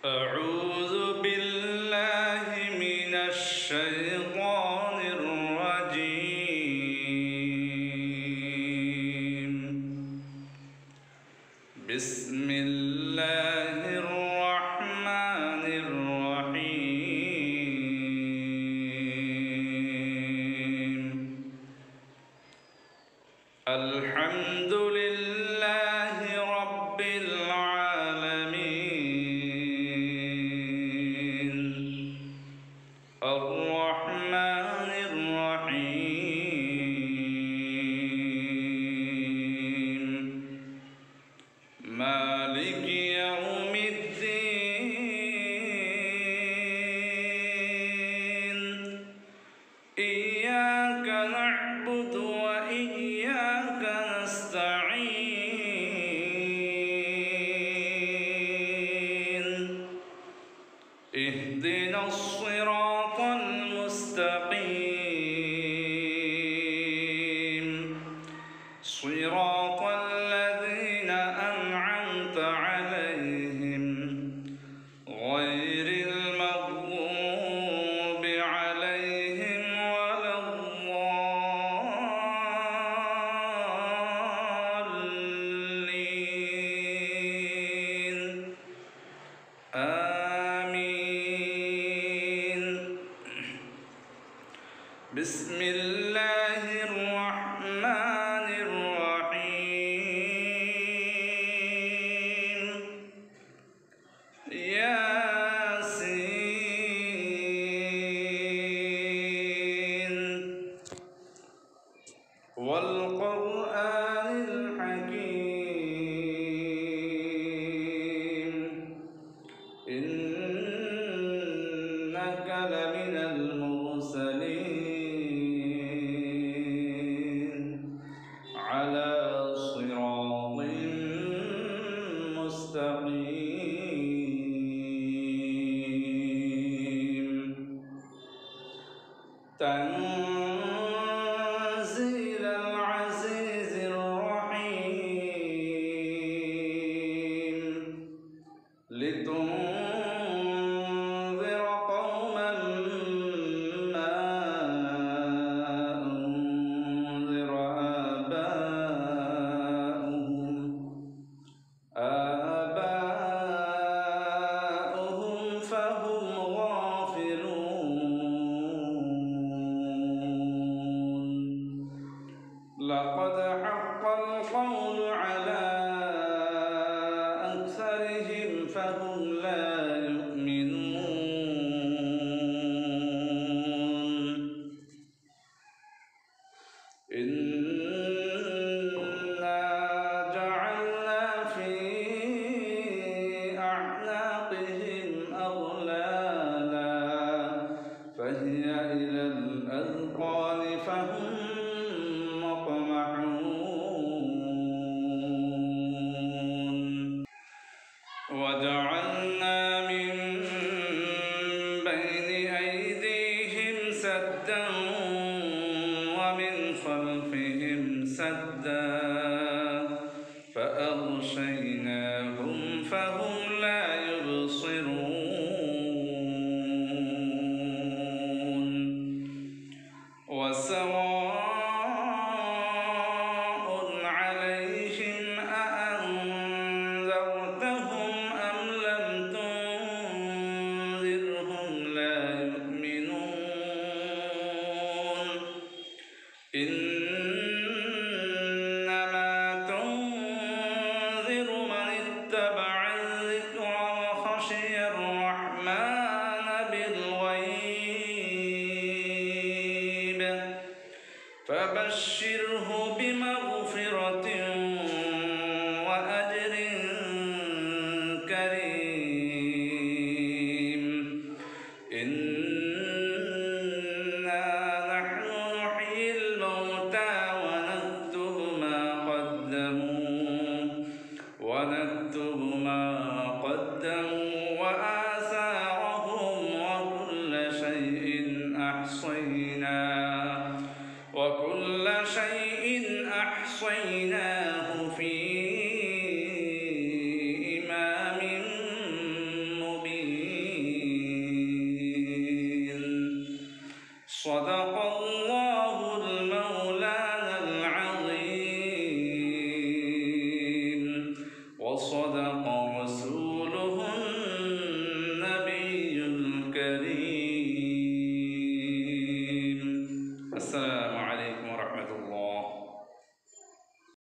أعوذ بالله من الشيطان الرجيم. بسم الله الرحمن الرحيم. الحمد لله رب العالمين. الرحمن الرحيم. مالك يوم الدين. إياك نعبد وإياك نستعين. اهدنا الصراط المستقيم. صراط الذين أنعمت عليهم غير المغضوب عليهم ولا الضالين. آمين. بسم الله الرحمن الرحيم. ياسين والقرآن الحكيم. إنك لمن المرسلين على صراط مستقيم. تنزيل العزيز الرحيم. لتنذر قوما ما أنذر آباؤهم فهم غافلون. لقد حق القول على أكثرهم فهم لا يؤمنون. إنا جعلنا في أعناقهم أغلالا فهي إلى الأذقان فهم مقمحون. وجعلنا من بين أيديهم سدا ومن خلفهم سدا فأغشيناهم فهم لا يبصرون. وسواء عليهم أأنذرتهم أم لم تنذرهم لا يؤمنون. إنما تنذر من اتبع الذكر وخشي الرحمن بالغيب فبشره بمغفرة وأجر كريم. إنا نحن نحيي الموتى ونكتب ما قدموا وآثارهم وكل شيء أحصيناه في إمام صدق الله المولانا العظيم وصدق رسوله النبي الكريم. السلام